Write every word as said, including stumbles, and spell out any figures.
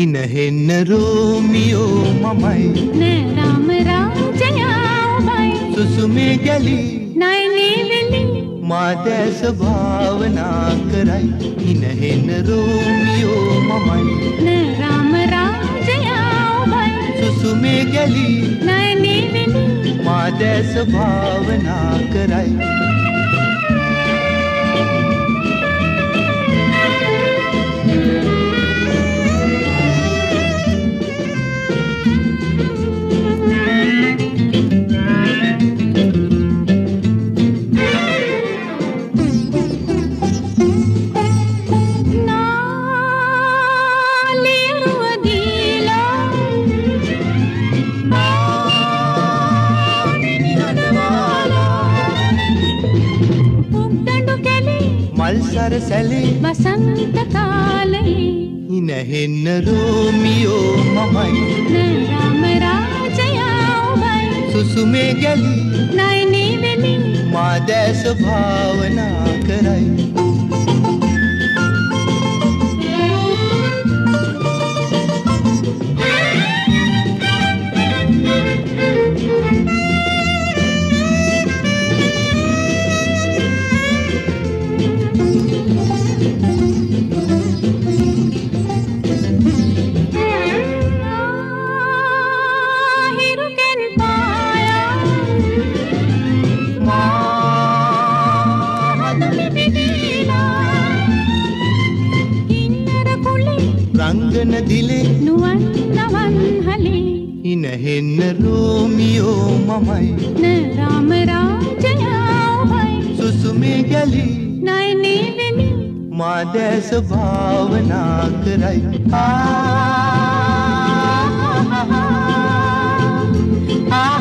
හිනෙහෙන්න රෝමියෝ මමයි නෑ රාම රාජයා ඔබයි සුසුමේ ගැලි නයනේ වෙලි මා දැස භාවනා කරයි හිනෙහෙන්න රෝමියෝ මමයි නෑ රාම රාජයා ඔබයි සුසුමේ ගැලි නයනේ වෙලි මා දැස භාවනා කරයි සැලේ වසන්ත කාලේ හිනෙහෙන්න රෝමියෝ මමයි නෑ රාම රාජයා ඔබයි සුසුමේ ගැලි නයනේ වෙලි මා දැස භාවනා කරයි රංගන දිලේ නුවන් නවන් හලේ හිනෙහෙන්න රෝමියෝ මමයි නෑ රාම රාජයා ඔබයි සුසුමේ ගැලි නයනේ වෙලි මා දැස භාවනා කරයි ආ